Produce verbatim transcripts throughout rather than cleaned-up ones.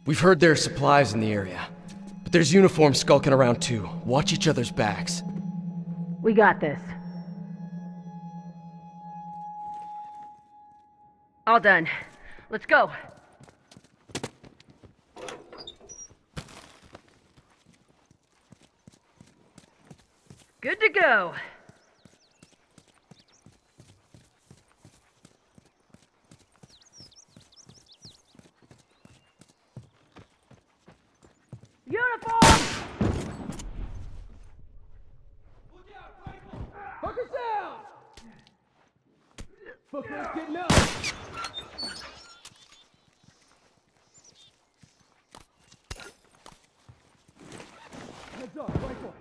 We've heard there are supplies in the area, but there's uniforms skulking around too. Watch each other's backs. We got this. All done. Let's go. Good to go. Uniform! Fuckers down! Fuckers getting up! Heads up, rifle!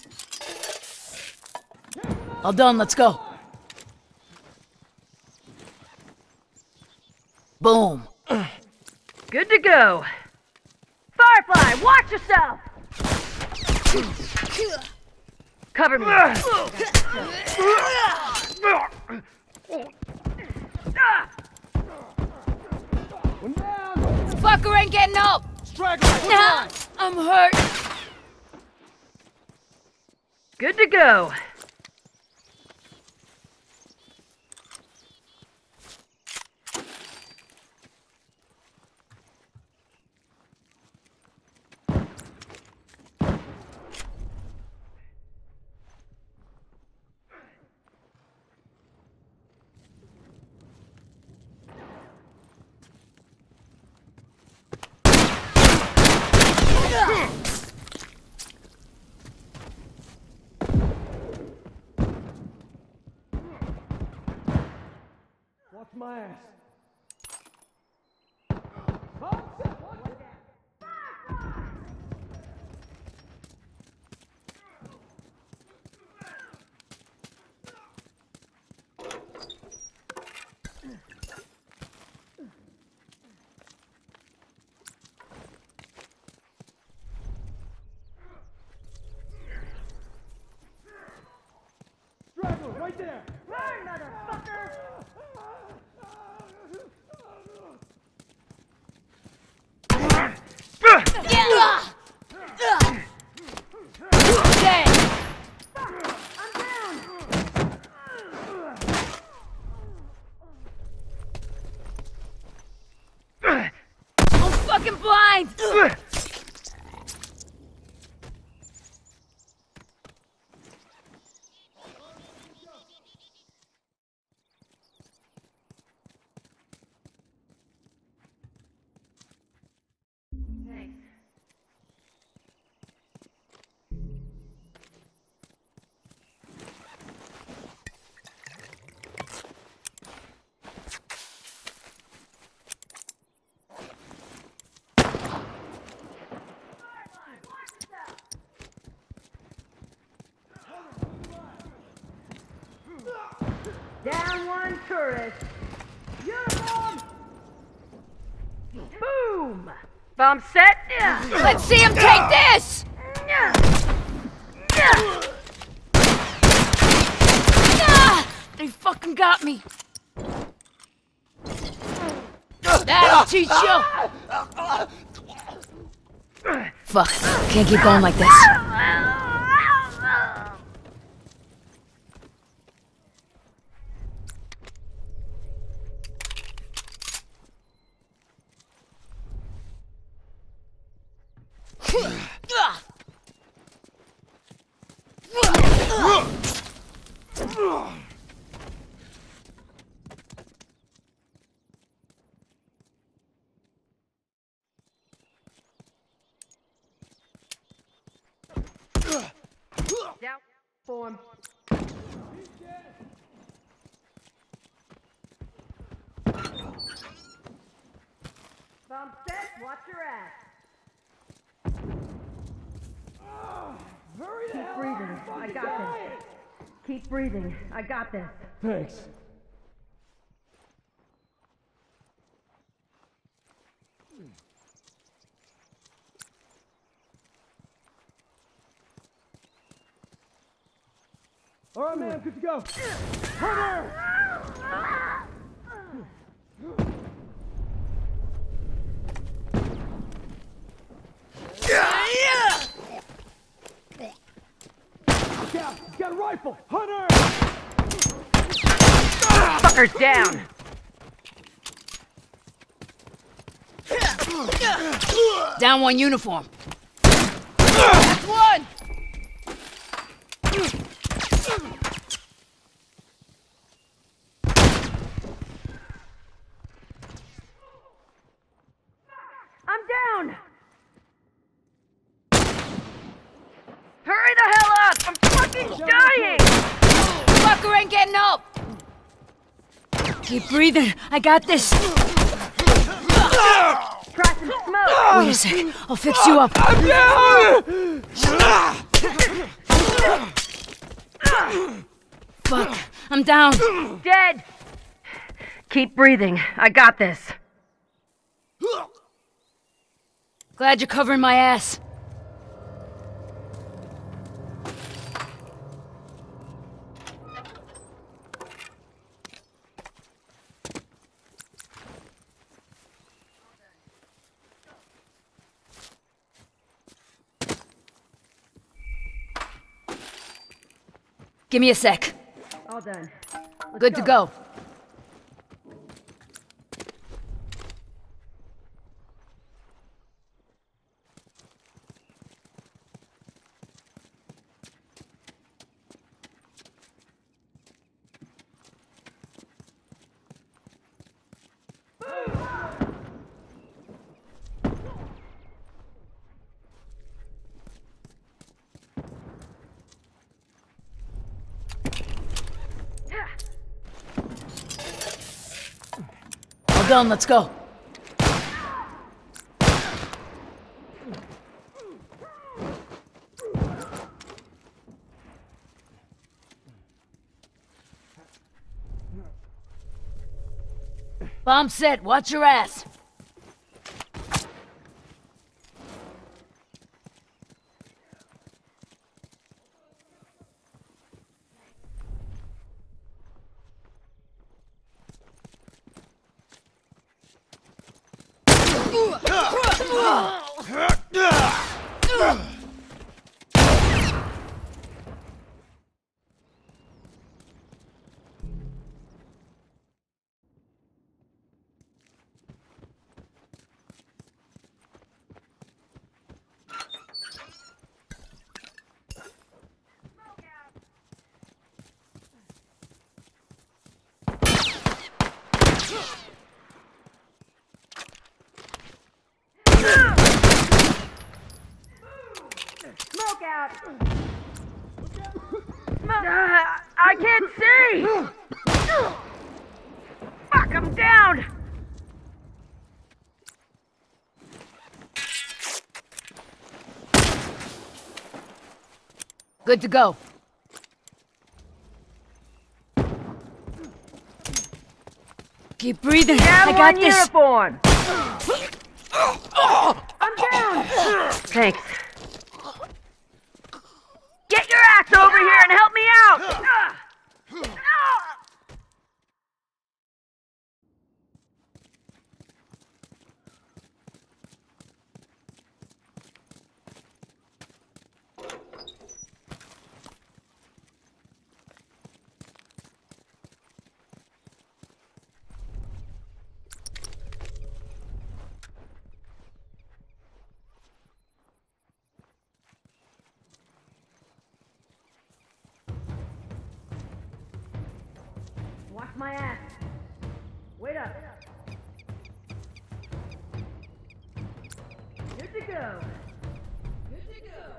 All done, let's go. Boom. Good to go. Firefly, watch yourself! Cover me. One down! Fucker ain't getting up. Straggler! Nah, I'm hurt. Good to go. Watch my ass. Straggler, right there! Run, motherfucker! I'm fucking blind. Down one tourist. Uniform! Boom! Bomb set. Let's see him take this. Ah, they fucking got me. That'll teach you. Fuck, can't keep going like this. Down. Form. Bomb set. Watch your ass. Hurry the Keep hell breathing. up, I fucking got dying. this. Keep breathing. I got this. Thanks. All right, man, good to go. Hunter! rifle! Hunter! Fucker's down! Down one uniform. That's one! I'm down! Hurry the hell up! I'm fucking dying! Fucker ain't getting up! Keep breathing. I got this. Try some smoke! Wait a sec. I'll fix you up. I'm down! Fuck. I'm down. Dead! Keep breathing. I got this. Glad you're covering my ass. Give me a sec. All done. Let's Good to go. All done, let's go. Bomb set, watch your ass. Smoke out! Smoke! Uh, I can't see! Fuck, I'm down! Good to go. Keep breathing. Down I got one this. uniform! I'm down! Thanks. Get your ass over here and help me out! Watch my ass. Wait up. Good to go. Good to go.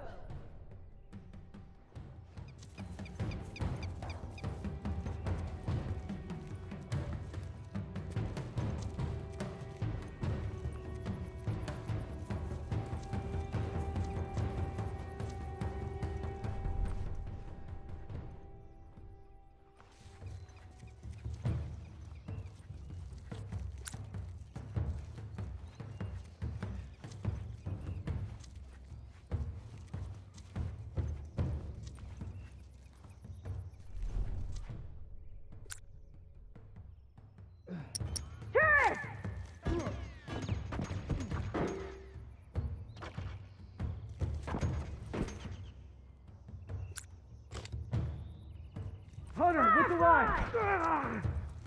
line!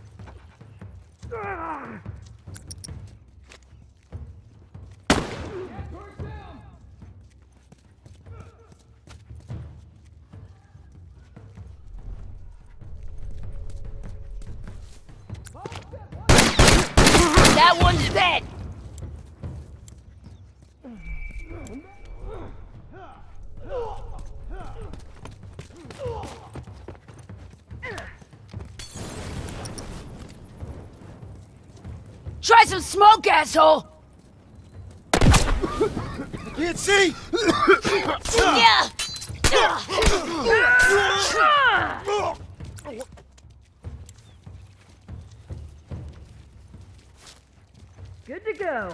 That one's dead! Try some smoke, asshole! Can't see! Yeah! Good to go.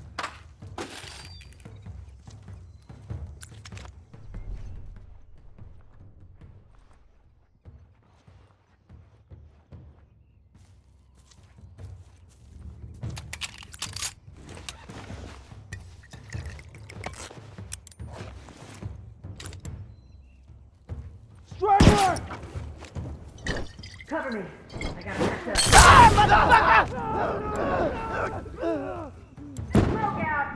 Straggler! Cover me. I gotta catch up. Ah, motherfucker! Smoke out.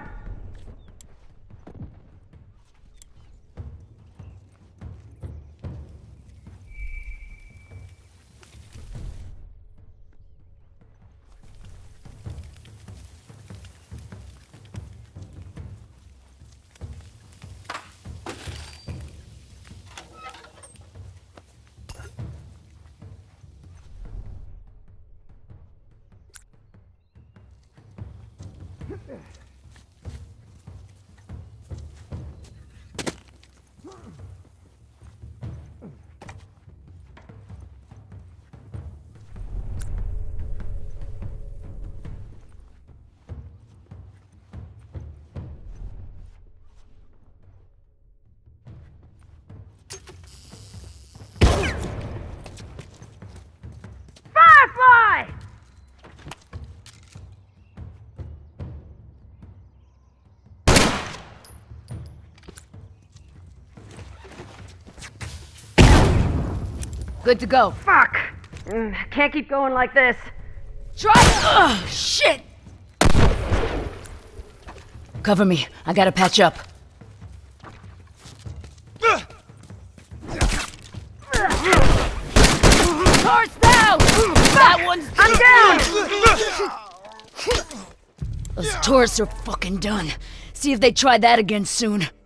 Firefly! Good to go. Fuck! Mm, can't keep going like this. Try. Ugh, shit! Cover me. I gotta patch up. Horse down! That one's I'm down! Those tourists are fucking done. See if they try that again soon.